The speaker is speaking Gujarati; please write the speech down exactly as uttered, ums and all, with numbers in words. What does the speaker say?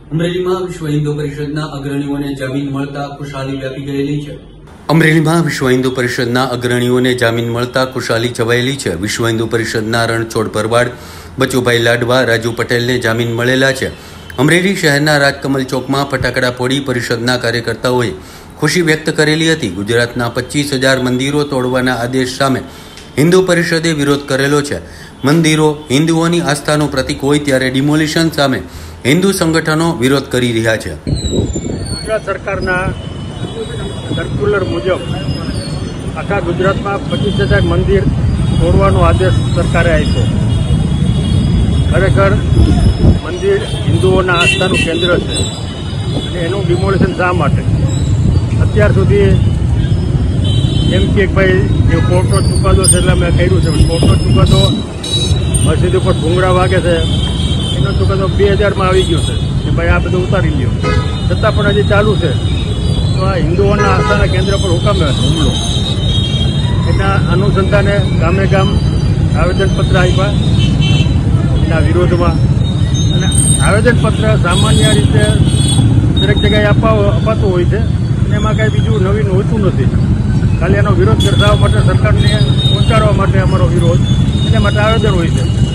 અમરેલીમાં વિશ્વ હિન્દુ પરિષદના અગ્રણીઓને જામીન મળતા ખુશાલી વ્યાપી ગયેલી છે. અમરેલીમાં વિશ્વ હિન્દુ પરિષદના અગ્રણીઓને જામીન મળતા ખુશાલી છવાયેલી છે. વિશ્વ હિન્દુ પરિષદના રણછોડ ભરવાડ, બચુભાઈ લાડવા, રાજુ પટેલને જામીન મળેલા છે. અમરેલી શહેરના રાજકમલ ચોકમાં ફટાકડા ફોડી પરિષદના કાર્યકર્તાઓએ ખુશી વ્યક્ત કરેલી હતી. ગુજરાતના પચીસ હજાર મંદિરો તોડવાના આદેશ સામે હિન્દુ પરિષદે વિરોધ કરેલો છે. મંદિરો હિન્દુઓની આસ્થાનું પ્રતીક હોય ત્યારે ડિમોલિશન સામે હિન્દુ સંગઠનો વિરોધ કરી રહ્યા છે. ગુજરાત સરકારના સર્ક્યુલર મુજબ આખા ગુજરાતમાં પચીસ હજાર મંદિર તોડવાનો આદેશ સરકારે આપ્યો. ખરેખર મંદિર હિન્દુઓના આસ્થાનું કેન્દ્ર છે અને એનું ડિમોલિશન શા માટે? અત્યાર સુધી એમ કે ભાઈ એ કોર્ટનો ચુકાદો છે એટલે મેં કર્યું છે. કોર્ટનો ચુકાદો મસ્જિદ ઉપર ભૂંગળા વાગે છે એનો ચુકાદો બે હજારમાં આવી ગયો છે કે ભાઈ આ બધું ઉતારી લ્યો, છતાં પણ હજી ચાલુ છે. તો આ હિન્દુઓના આસ્થાના કેન્દ્ર પર હુકમે હુમલો, એના અનુસંધાને ગામે ગામ આવેદનપત્ર આપ્યા એના વિરોધમાં. અને આવેદનપત્ર સામાન્ય રીતે દરેક જગ્યાએ આપવા અપાતું હોય છે અને એમાં કાંઈ બીજું નવીન હોતું નથી. ખાલી એનો વિરોધ દર્શાવવા માટે, સરકારને પહોંચાડવા માટે અમારો વિરોધ, એના માટે આવેદન હોય છે.